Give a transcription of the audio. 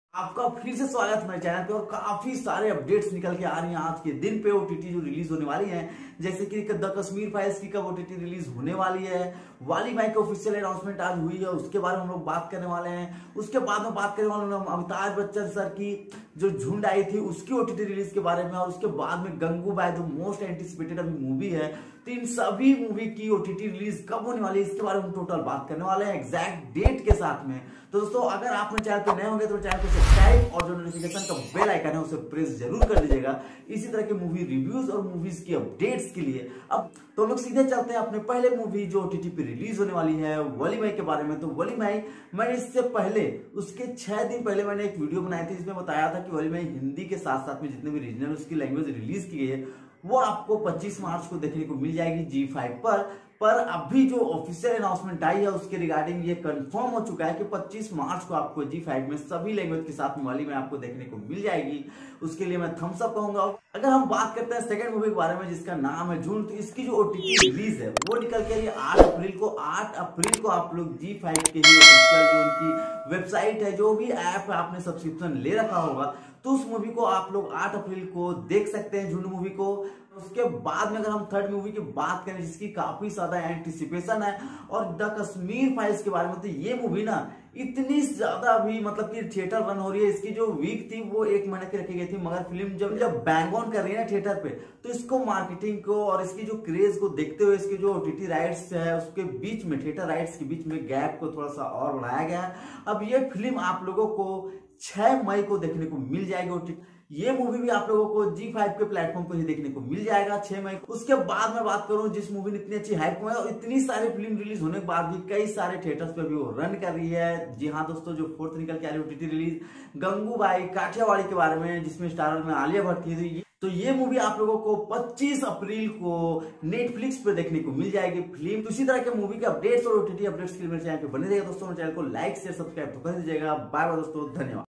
आपका फिर से स्वागत है मेरे चैनल पे। और काफी सारे अपडेट्स निकल के आ रही हैं आज के दिन पे ओटीटी जो रिलीज होने वाली हैं, जैसे कि द कश्मीर फाइल्स की कब ओटीटी रिलीज होने वाली है, वाली बाई की ऑफिशियल अनाउंसमेंट आज हुई है, उसके बारे में हम लोग बात करने वाले हैं। उसके बाद में बात करने वाले हैं अमिताभ बच्चन सर की जो झुंड आई थी उसकी ओटीटी रिलीज के बारे में, और उसके बाद में गंगूबाई जो मोस्ट एंटिसिपेटेड अभी मूवी है, तो इन सभी मूवी की ओटीटी रिलीज कब होने वाली है इसके बारे में हम टोटल बात करने वाले हैं एग्जैक्ट डेट के साथ में। तो दोस्तों अगर आप मेरे चैनल पे नए होंगे तो चैनल को सब्सक्राइब और जो नोटिफिकेशन का बेल आइकन है उसे प्रेस जरूर कर दीजिएगा इसी तरह के मूवी रिव्यूज और मूवीज की अपडेट्स के लिए। अब तो लोग सीधे चलते हैं अपने पहले मूवी जो ओटीटी पे रिलीज होने वाली है वली माई के बारे में। तो वली माई मैंने इससे पहले उसके 6 दिन पहले मैंने एक वीडियो बनाई थी जिसमें बताया था कि वली माई हिंदी के साथ साथ में जितने भी रीजनल उसकी लैंग्वेज रिलीज की गई है वो आपको 25 मार्च को देखने को मिल जाएगी G5 पर अभी जो ऑफिशियल अनाउंसमेंट आई है उसके रिगार्डिंग ये कंफर्म हो चुका है कि 25 मार्च को आपको G5 में सभी लैंग्वेज के साथ वाली में आपको देखने को मिल जाएगी। उसके लिए मैं थम्स अप कहूंगा। अगर हम बात करते हैं सेकंड मूवी के बारे में जिसका नाम है जून, तो इसकी जो ओटीटी रिलीज है वो निकल के 8 अप्रैल को। 8 अप्रैल को आप लोग G5 के ही ऑफिशियल जो उनकी वेबसाइट है, जो भी ऐप है, आपने सब्सक्रिप्शन ले रखा होगा तो उस मूवी को आप लोग 8 अप्रैल को देख सकते हैं, झुंड मूवी को। उसके बाद में अगर हम थर्ड मूवी की बात करें जिसकी काफी ज्यादा एंटिसिपेशन है और द कश्मीर फाइल्स के बारे में, तो ये मूवी ना इतनी ज्यादा अभी मतलब कि थिएटर रन हो रही है। इसकी जो वीक थी वो 1 महीने की रखी गई थी, मगर फिल्म जब बैंग ऑन कर रही है ना थिएटर पे, तो इसको मार्केटिंग को और इसकी जो क्रेज को देखते हुए इसके जो ओटीटी राइट्स है उसके बीच में, थिएटर राइट्स के बीच में गैप को थोड़ा सा और बढ़ाया गया है। अब ये फिल्म आप लोगों को 6 मई को देखने को मिल जाएगी ओटीटी। ये मूवी भी आप लोगों को G5 के प्लेटफॉर्म पर ही देखने को मिल जाएगा 6 मई को। उसके बाद मैं बात करूं जिस मूवी ने इतनी अच्छी हाइप में और इतनी सारी फिल्म रिलीज होने के बाद भी कई सारे थिएटर्स पे भी वो रन कर रही है। जी हाँ दोस्तों, जो 4th निकल के आ रही ओटीटी रिलीज गंगूबाई काठियावाड़ी के बारे में, जिसमें स्टारर में आलिया भट्ट थी, तो ये मूवी आप लोगों को 25 अप्रैल को नेटफ्लिक्स पे देखने को मिल जाएगी फिल्म। तो इसी तरह के मूवी के अपडेट्स और ओटीटी अपडेट्स के लिए मेरे चैनल पे बने रहिएगा दोस्तों। मेरे चैनल को लाइक शेयर सब्सक्राइब तो कर दीजिएगा। बाय बाय दोस्तों, धन्यवाद।